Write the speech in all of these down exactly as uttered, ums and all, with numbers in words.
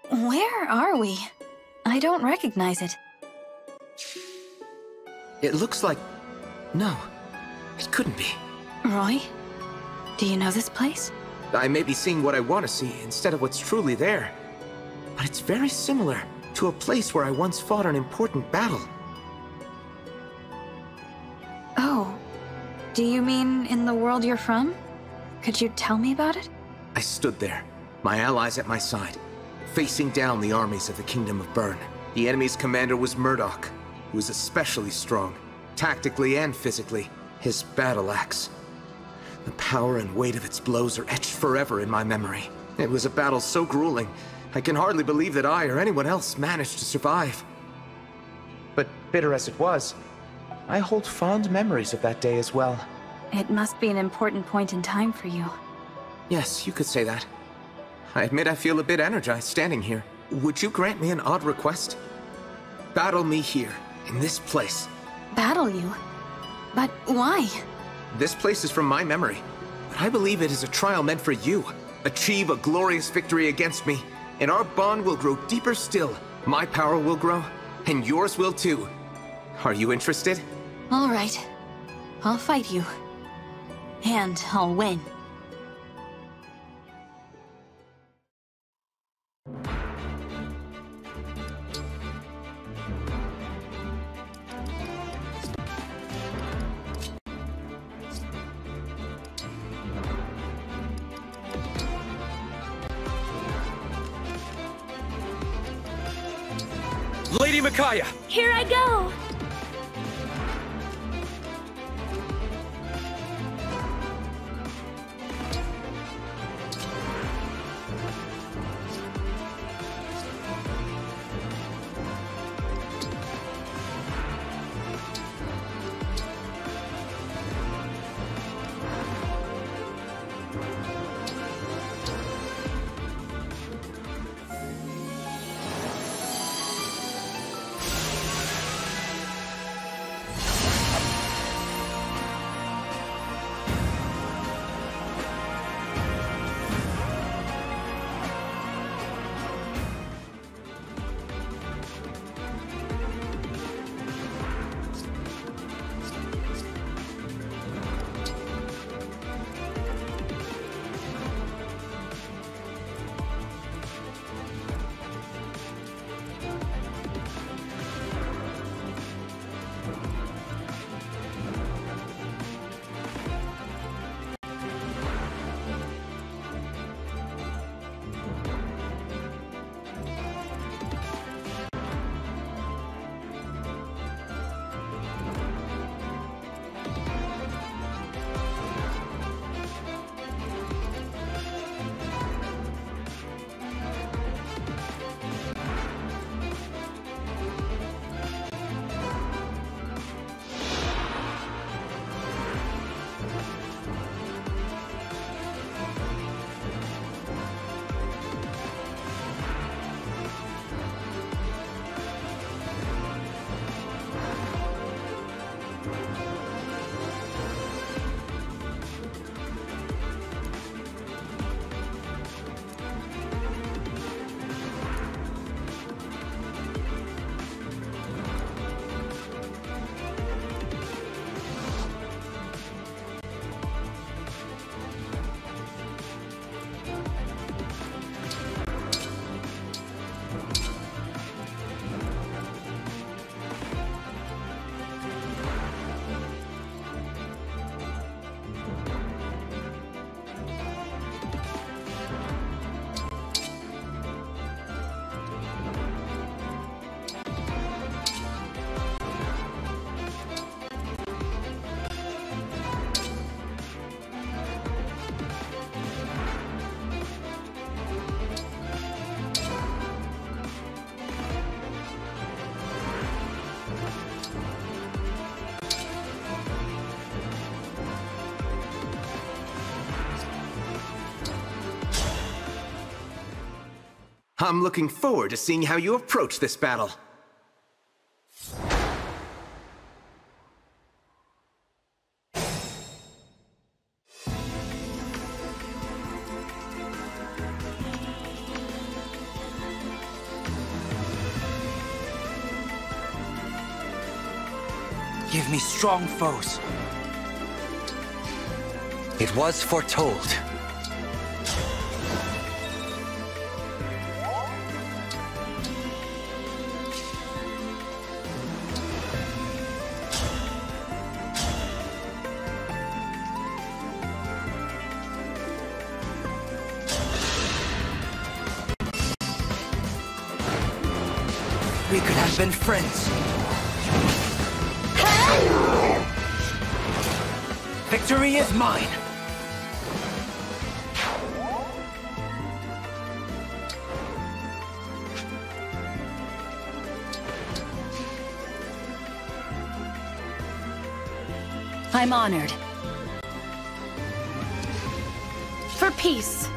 Where are we? I don't recognize it. It looks like... No, it couldn't be. Roy? Do you know this place? I may be seeing what I want to see instead of what's truly there. But it's very similar to a place where I once fought an important battle. Oh. Do you mean in the world you're from? Could you tell me about it? I stood there, my allies at my side, facing down the armies of the Kingdom of Byrne. The enemy's commander was Murdoch, who was especially strong, tactically and physically. His battle axe. The power and weight of its blows are etched forever in my memory. It was a battle so grueling, I can hardly believe that I or anyone else managed to survive. But bitter as it was, I hold fond memories of that day as well. It must be an important point in time for you. Yes, you could say that. I admit I feel a bit energized standing here. Would you grant me an odd request? Battle me here, in this place. Battle you? But why? This place is from my memory, but I believe it is a trial meant for you. Achieve a glorious victory against me, and our bond will grow deeper still. My power will grow, and yours will too. Are you interested? All right. I'll fight you. And I'll win. Lady Micaiah! Here I go! I'm looking forward to seeing how you approach this battle. give me strong foes. It was foretold. We could have been friends. Victory is mine! I'm honored. For peace.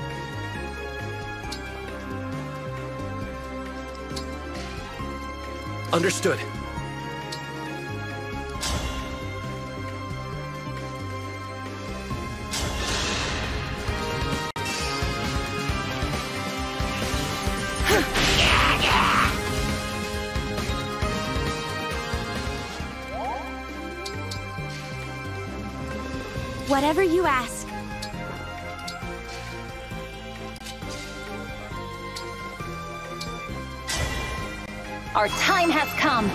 Understood. Whatever you ask. Our time has come.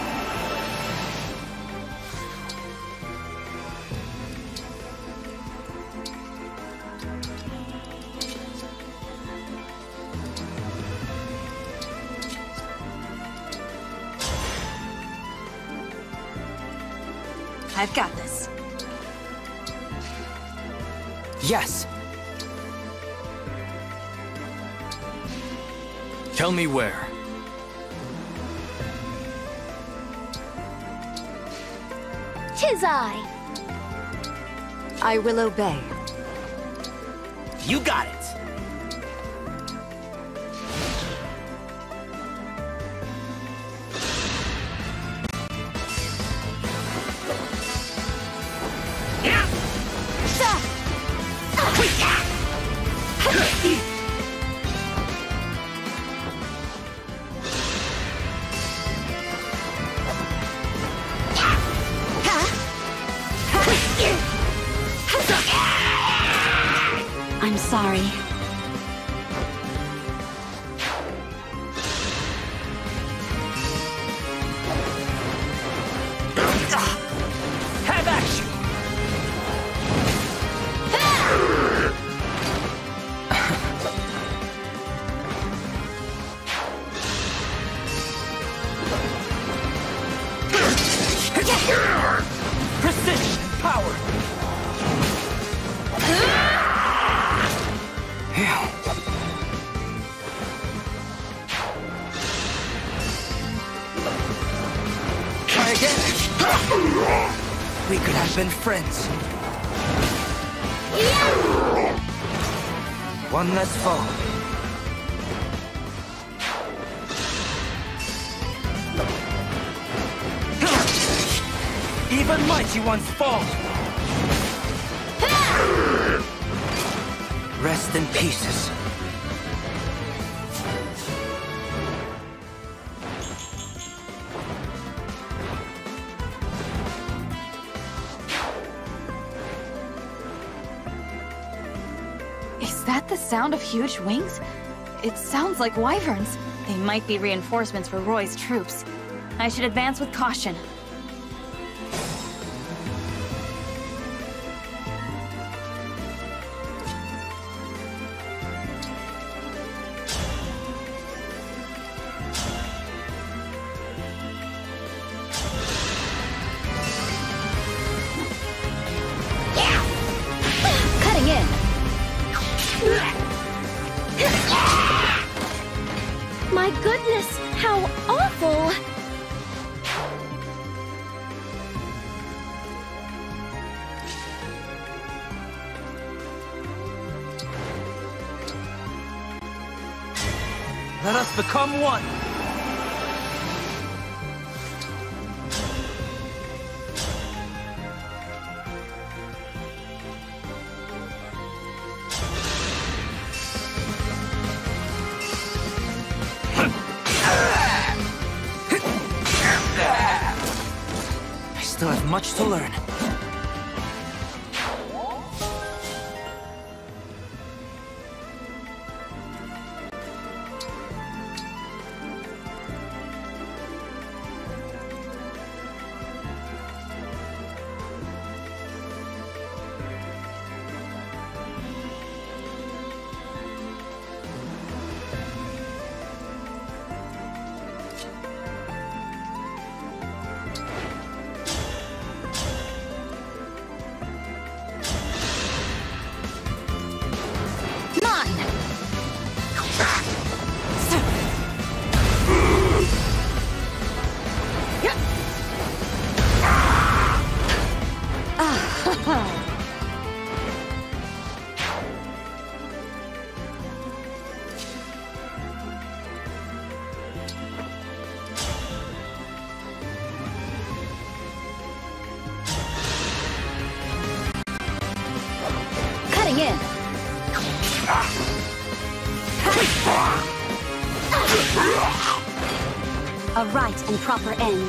I've got this. Yes. Tell me where. Tis I. I will obey. You got it. I'm sorry. Have action! Precision and power! Try again! We could have been friends. One less foe. Even mighty ones fall. Rest in pieces. Is that the sound of huge wings? It sounds like wyverns. They might be reinforcements for Roy's troops. I should advance with caution. Cutting in. My goodness, how awful! Let us become one. still have much to learn. Cutting in. A right and proper end.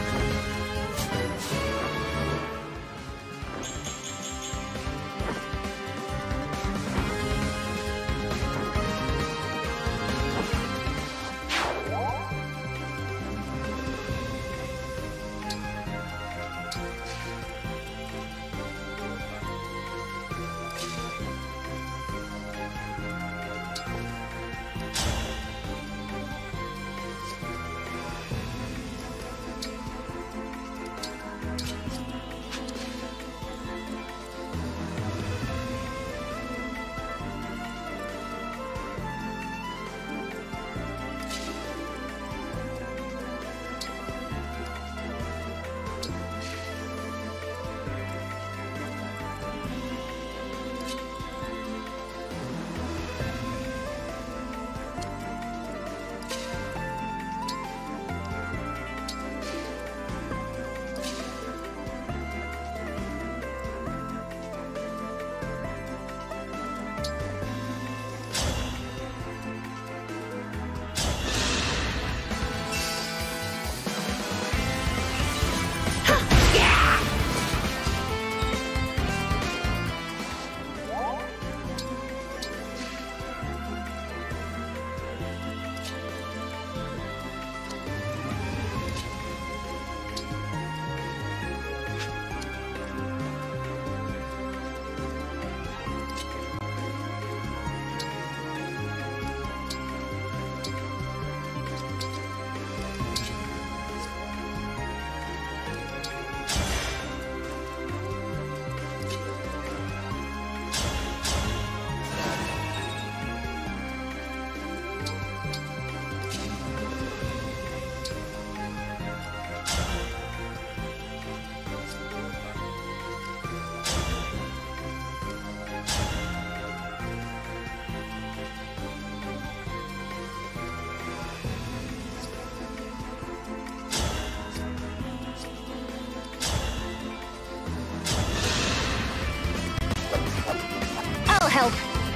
Help.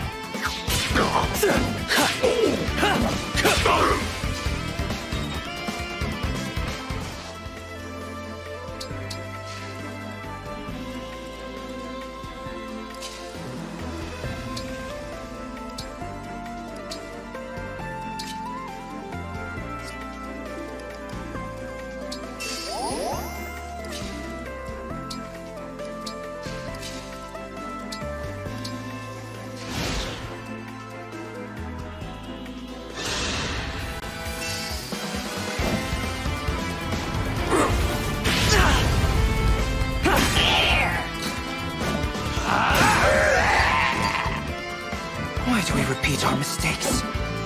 Why do we repeat our mistakes?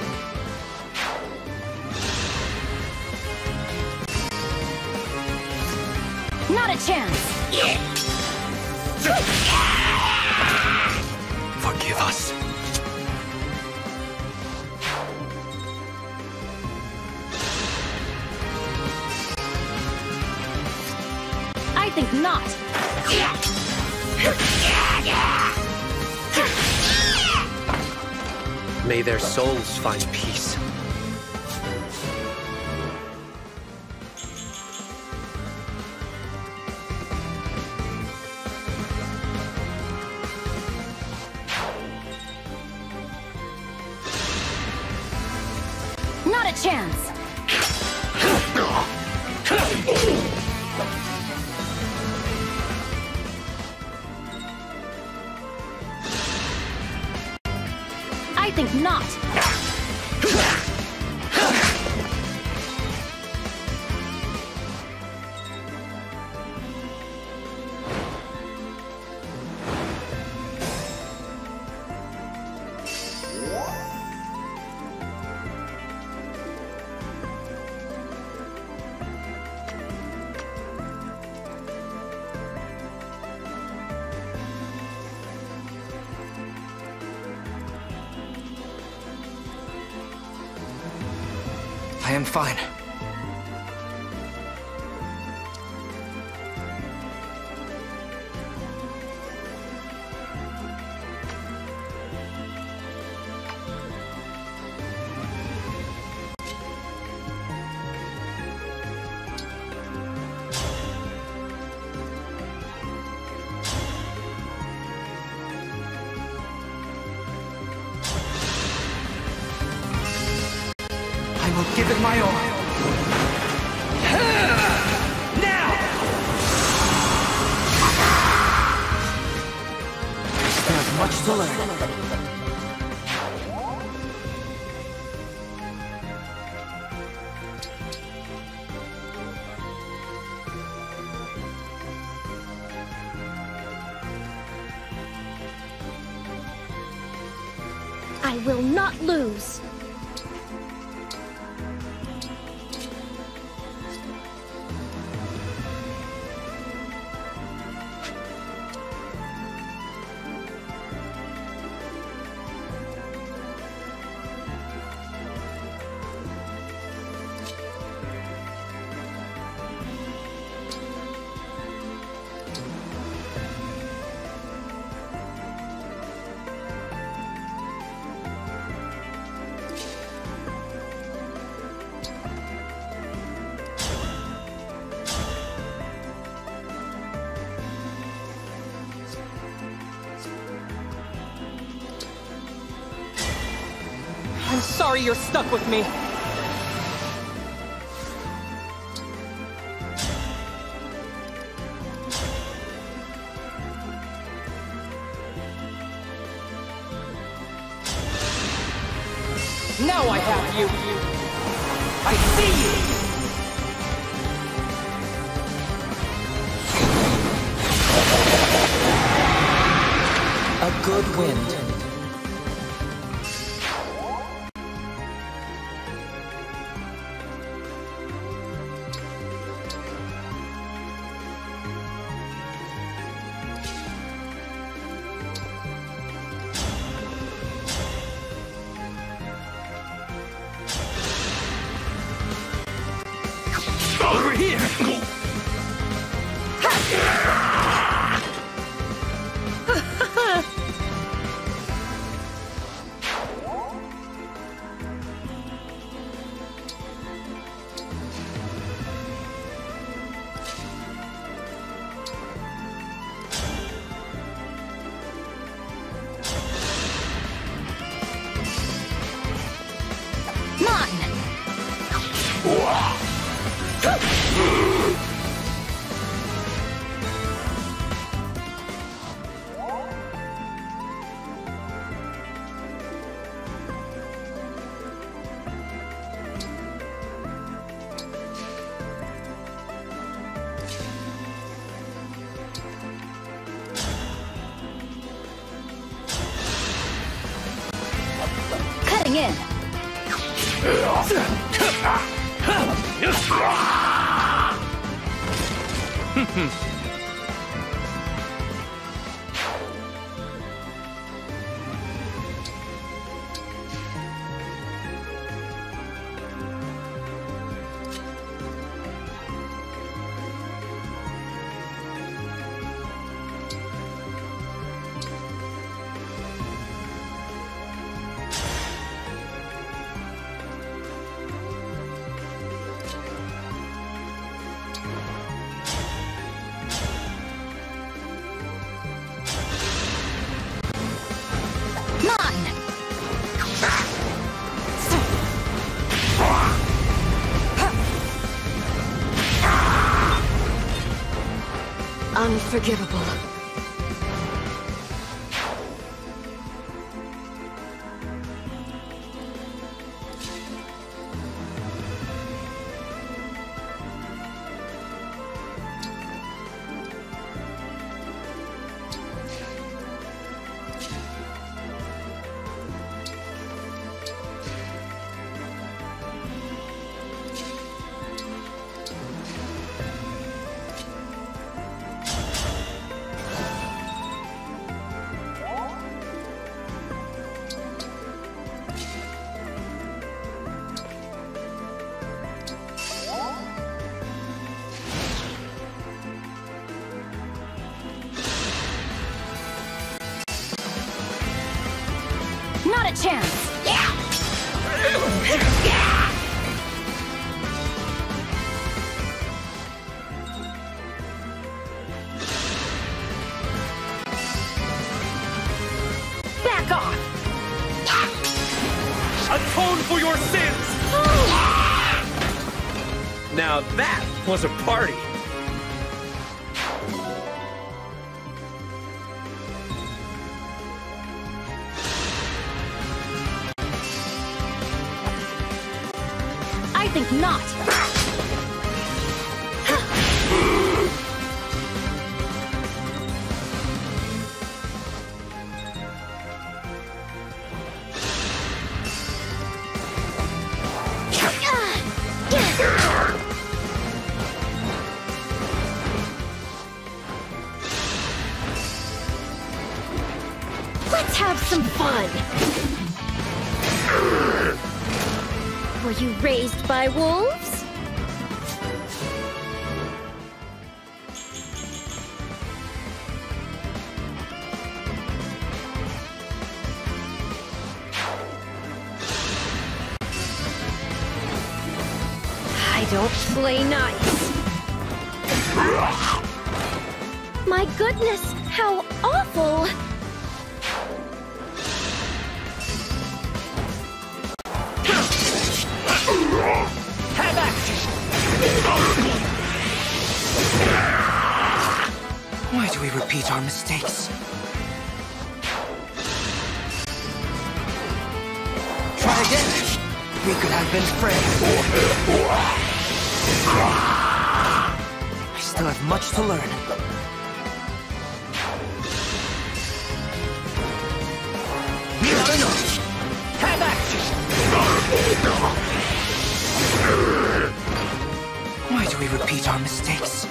Not a chance. Forgive us. I think not. May their souls find peace. a chance. I think not. I am fine. I will give it my all. Now! There's much to learn. I will not lose. I'm sorry you're stuck with me. Now I have you. I see you. A good wind. Over here! Cutting in. unforgivable. Not a chance! Back off! Atone for your sins! Now that was a party! I think not. Let's have some fun. Were you raised by wolves? I don't play nice. My goodness, how awful! Have action! Why do we repeat our mistakes? Try again! We could have been friends. I still have much to learn. Not enough! Have action! Why do we repeat our mistakes?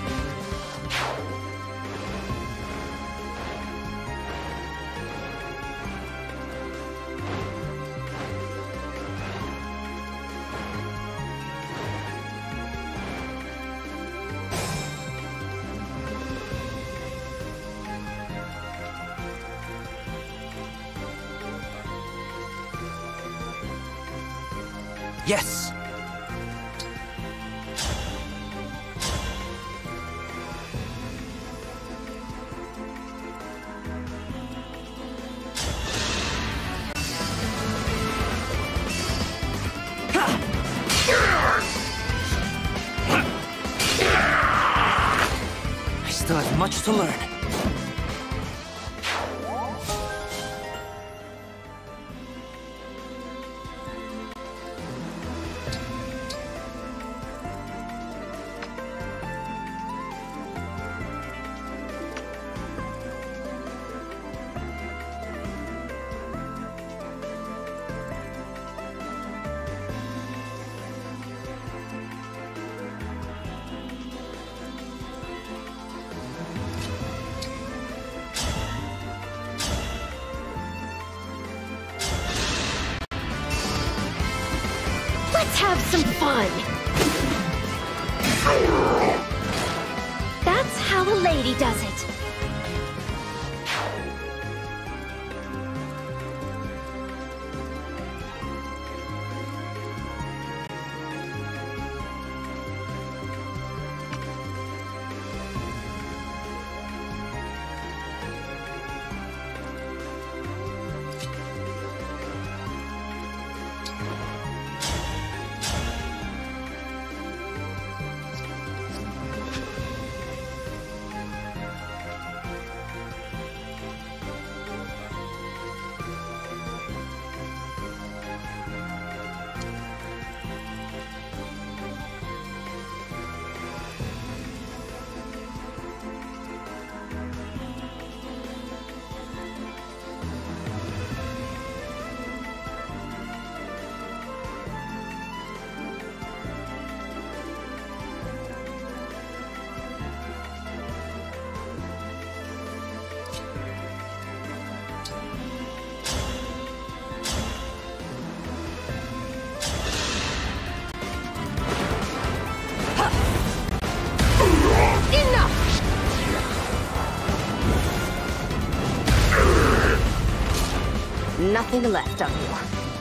Yes! I still have much to learn. Let's have some fun! That's how a lady does it. nothing left on you.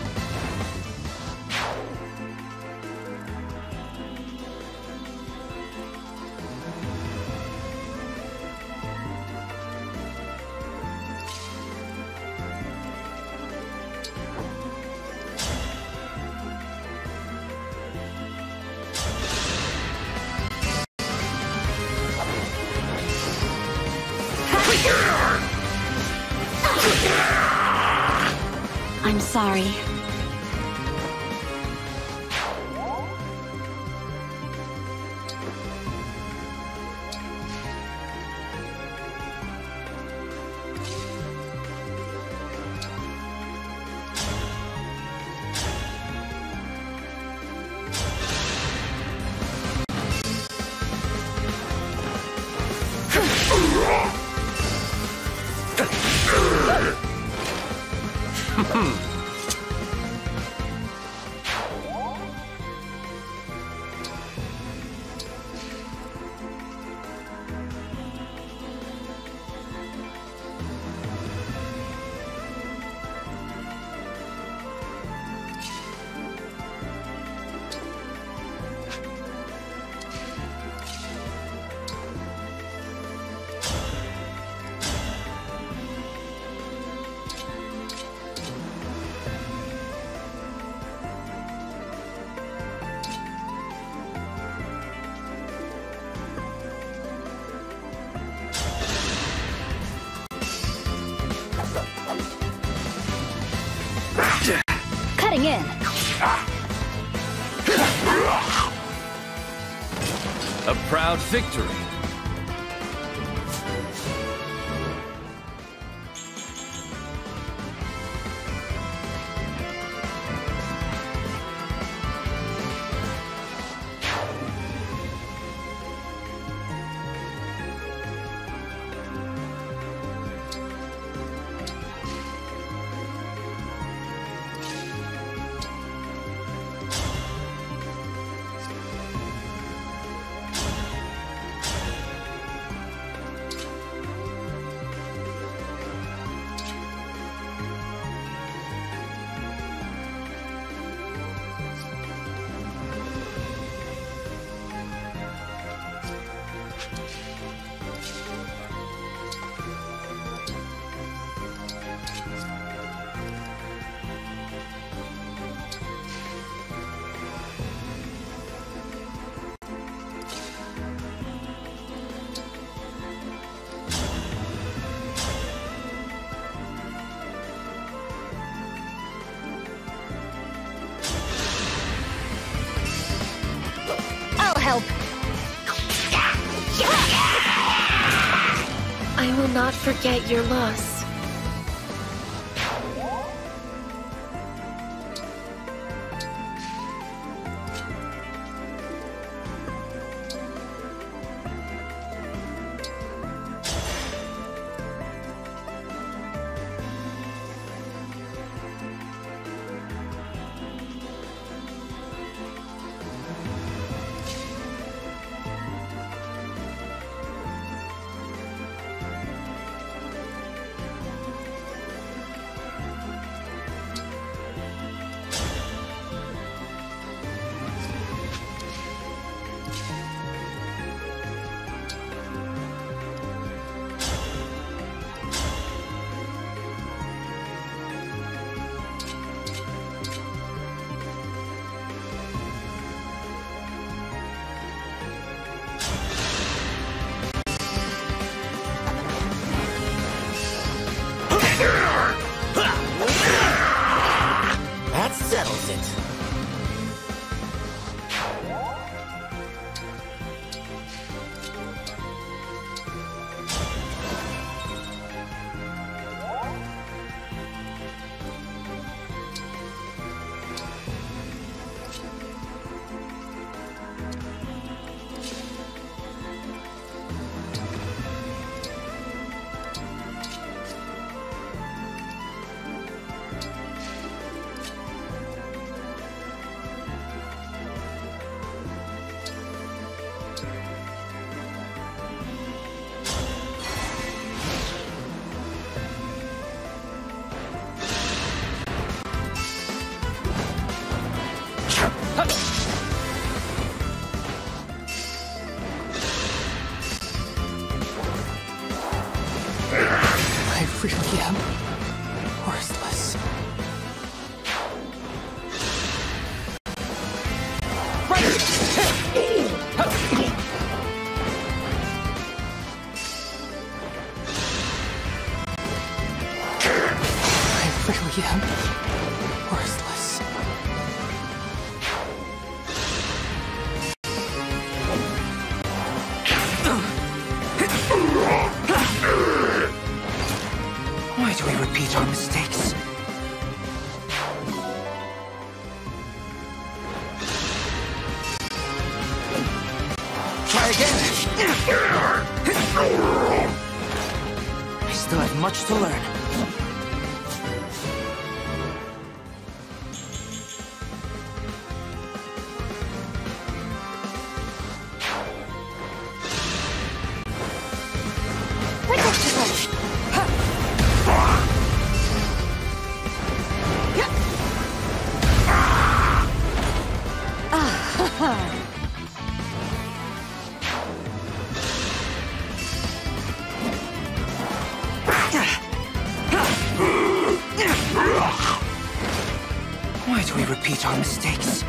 I'm sorry. Cutting in. A proud victory. Help. I will not forget your loss. really am worthless. I really am worthless. Why do we repeat our mistakes? Try again! I still have much to learn. Why do we repeat our mistakes?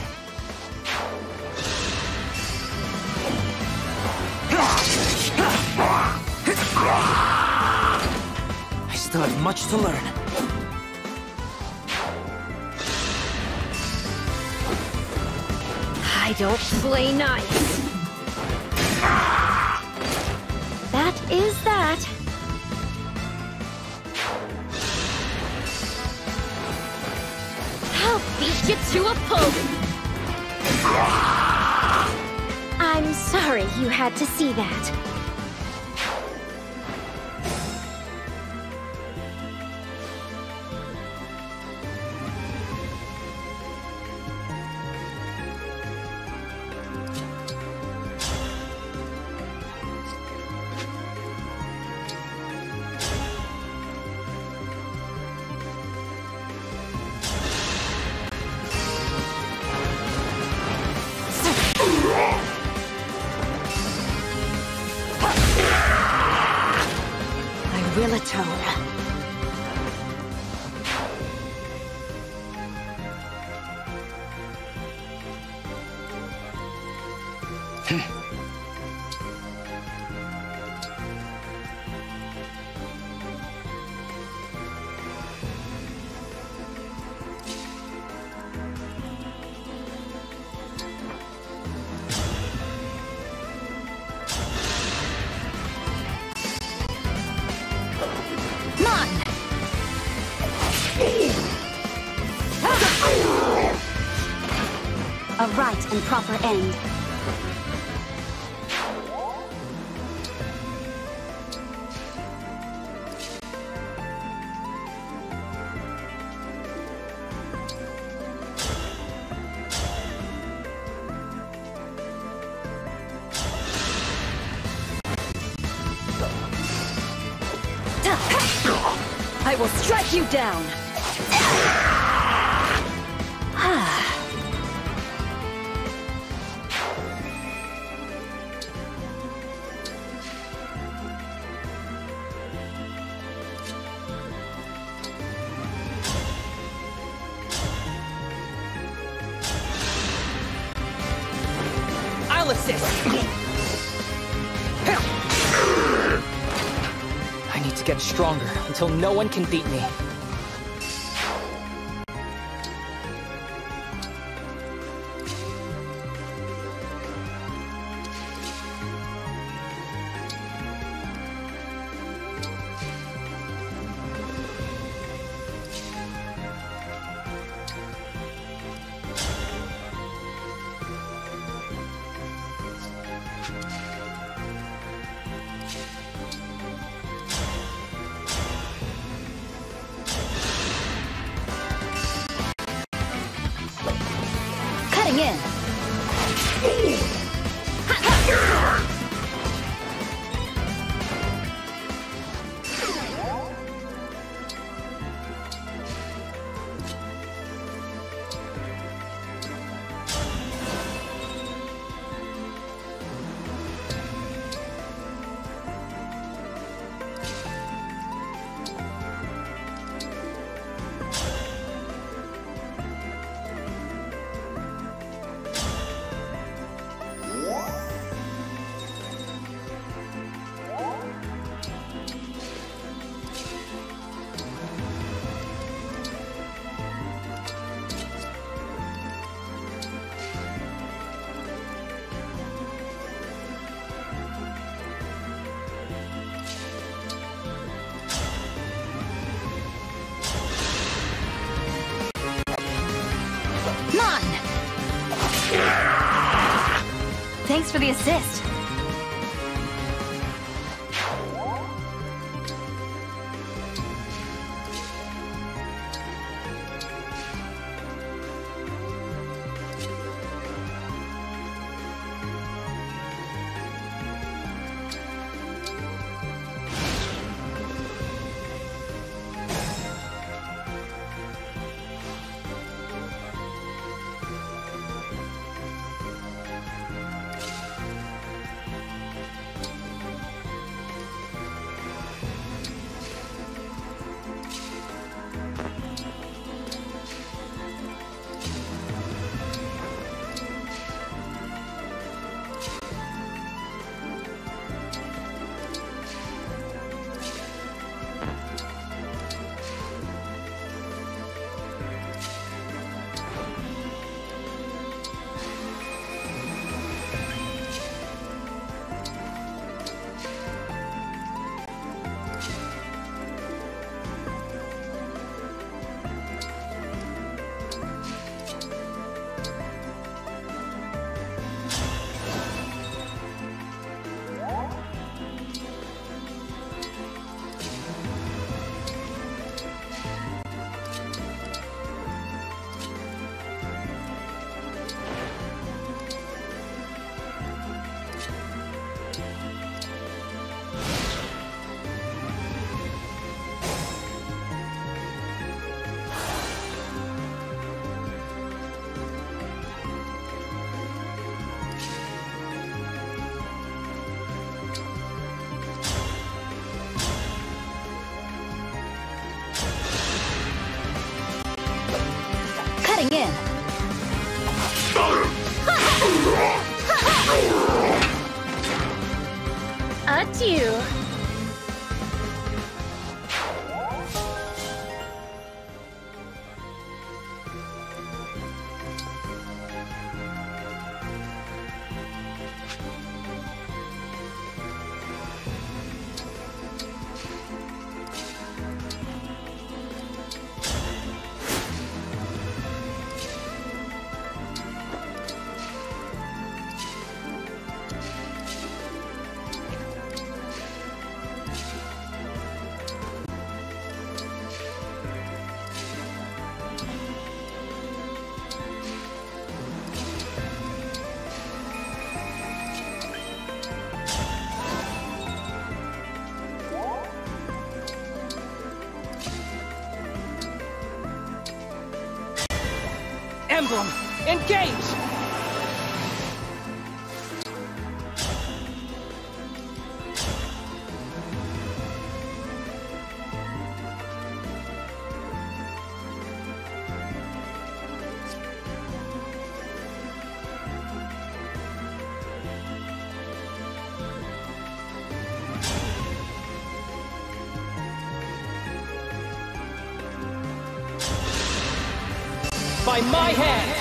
I still have much to learn. I don't play nice. That is that. I'll beat you to a pulp. I'm sorry you had to see that. Will atone. A right and proper end. I will strike you down. I'll assist. I need to get stronger until no one can beat me. Thanks for the assist. In. Adieu. Emblem, engage! By my hand!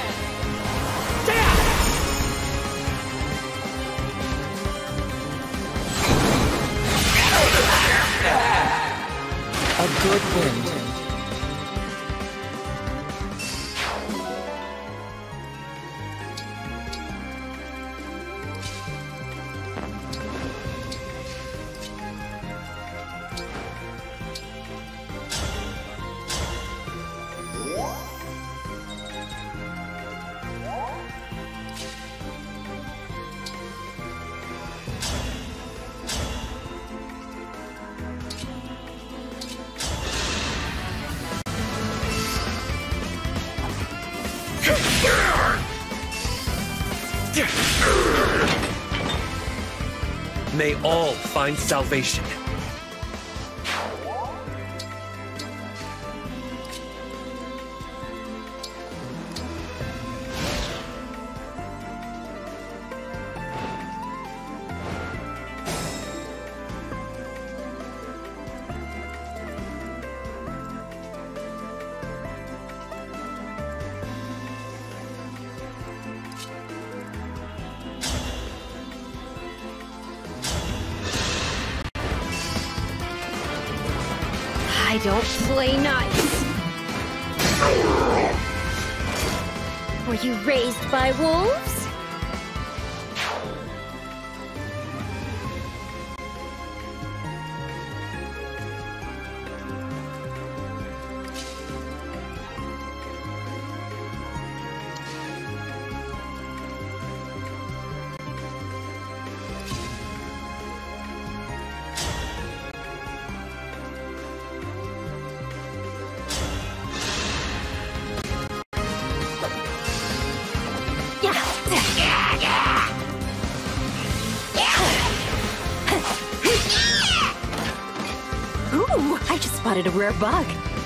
A good wind. May all find salvation. I don't play nice. Were you raised by wolves? Ooh, I just spotted a rare bug.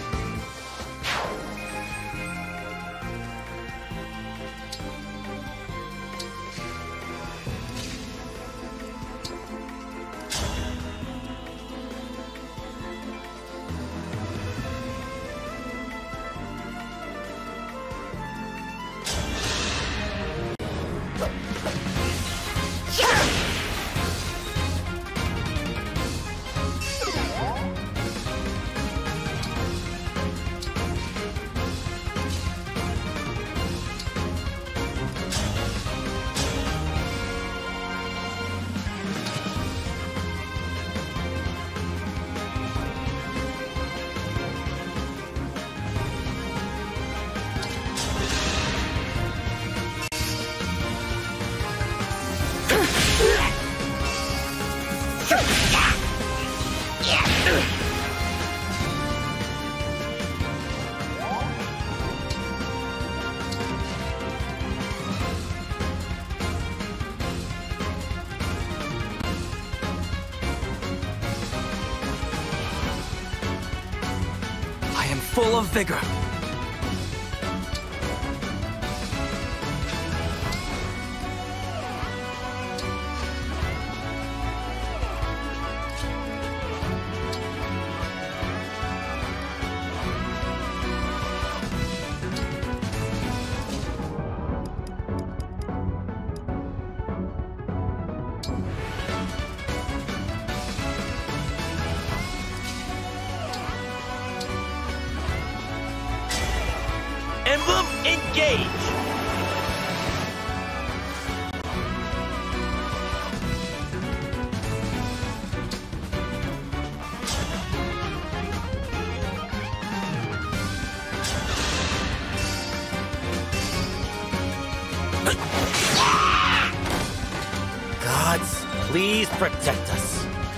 Full of vigor. Emblem, engage! Gods, please protect us.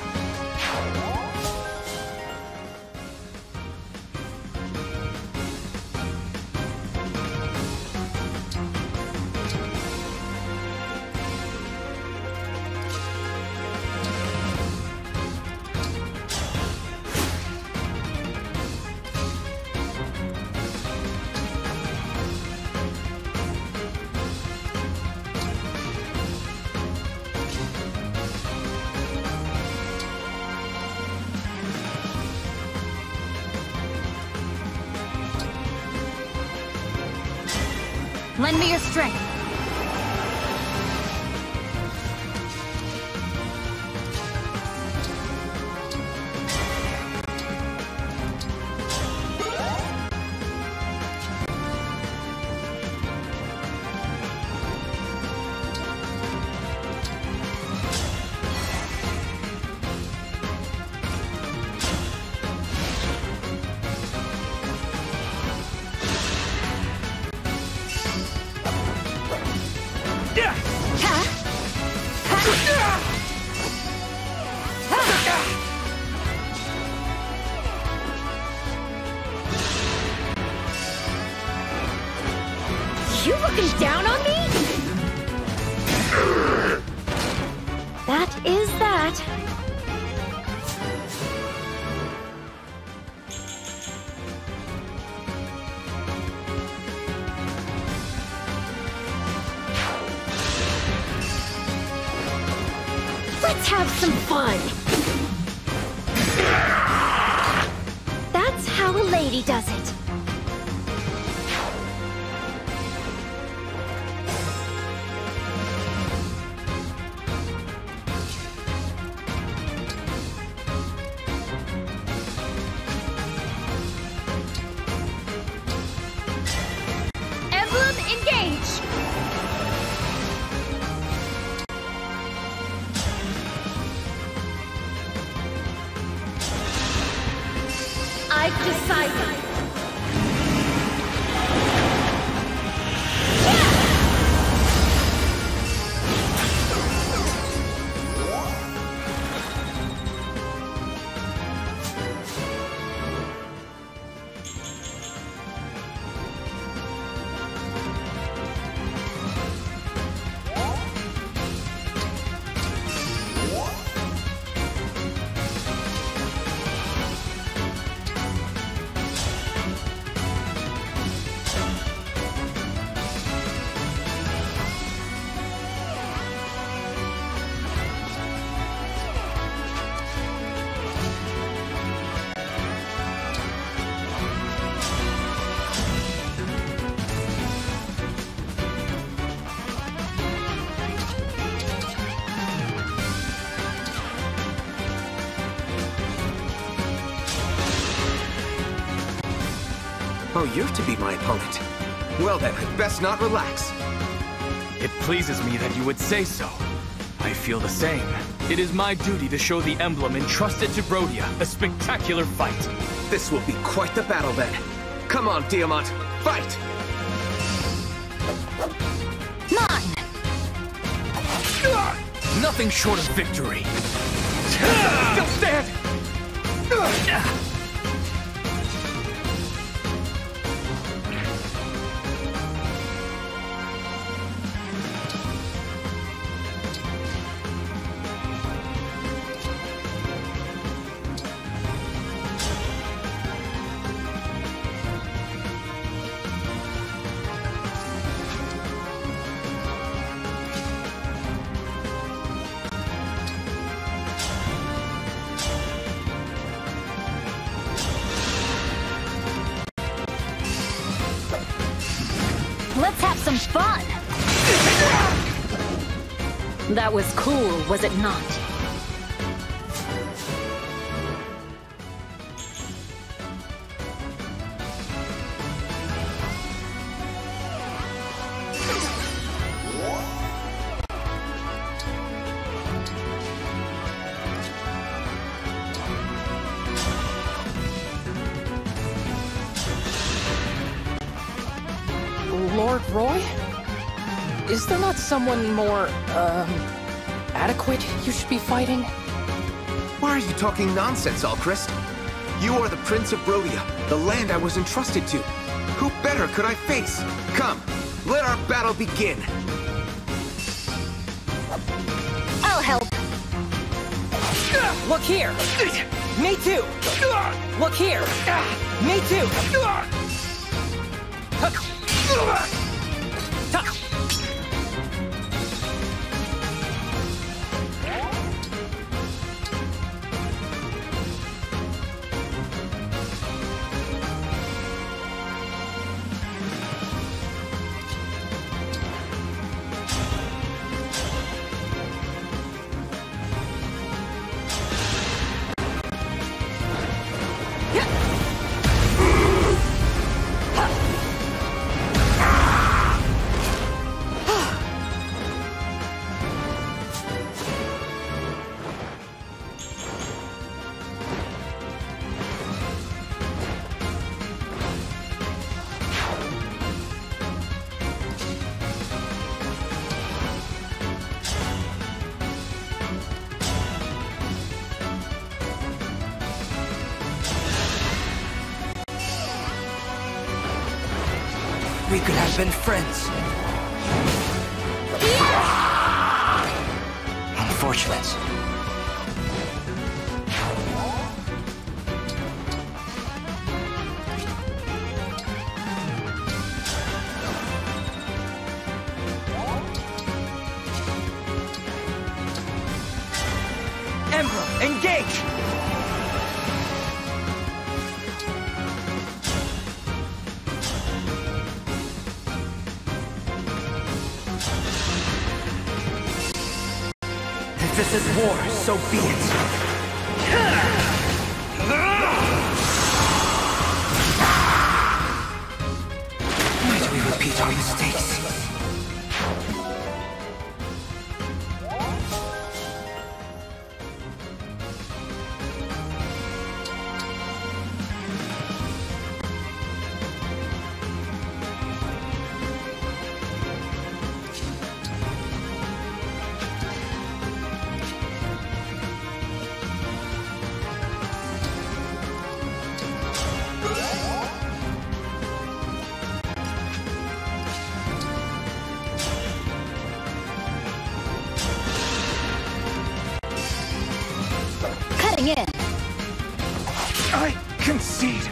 Lend me your strength. You looking down on me? That is that. Let's have some fun. That's how a lady does it. Emblem, engage! I've decided. Oh, you're to be my opponent. Well then, I'd best not relax. It pleases me that you would say so. I feel the same. It is my duty to show the emblem entrusted to Brodia a spectacular fight. This will be quite the battle then. Come on, Diamant, fight! Mine! Nothing short of victory. Still stand! Let's have some fun! That was cool, was it not? Lord Roy? Is there not someone more, um, adequate you should be fighting? Why are you talking nonsense, Alchrist? You are the Prince of Brodia, the land I was entrusted to. Who better could I face? Come, let our battle begin. I'll help. Look here! Me too! Look here! Me too! We could have been friends. Unfortunate. Emperor, engage! If this is war, so be it. Might we repeat our mistakes? Cutting in. I concede.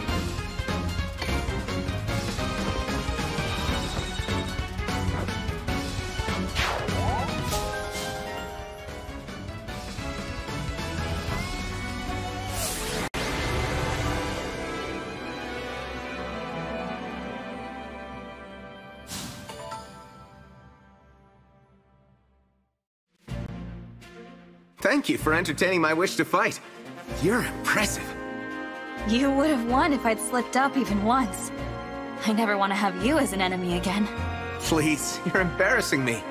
Thank you for entertaining my wish to fight. You're impressive. You would have won if I'd slipped up even once. I never want to have you as an enemy again. Please, you're embarrassing me.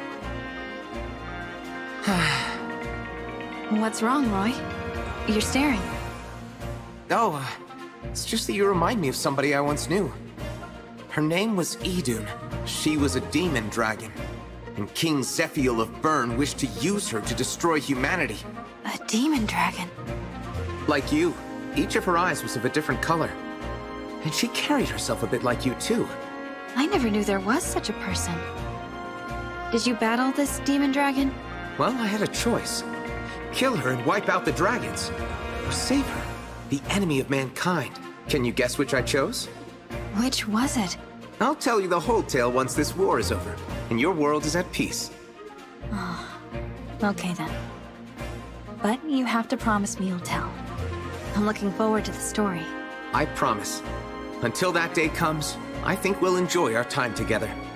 What's wrong, Roy? You're staring. Oh, uh, it's just that you remind me of somebody I once knew. Her name was Idun. She was a demon dragon. And King Zephiel of Bern wished to use her to destroy humanity. A demon dragon? Like you, each of her eyes was of a different color. And she carried herself a bit like you too. I never knew there was such a person. Did you battle this demon dragon? Well, I had a choice. Kill her and wipe out the dragons. Or save her, the enemy of mankind. Can you guess which I chose? Which was it? I'll tell you the whole tale once this war is over, and your world is at peace. Oh, okay then. But you have to promise me you'll tell. I'm looking forward to the story. I promise. Until that day comes, I think we'll enjoy our time together.